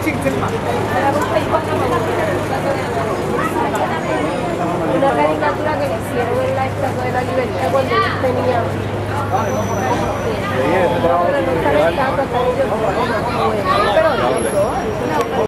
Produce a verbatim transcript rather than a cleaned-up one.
Una caricatura que le hicieron en la Estatua de la Libertad cuando ellos tenían. Pero no están estatuas, están ellos. Pero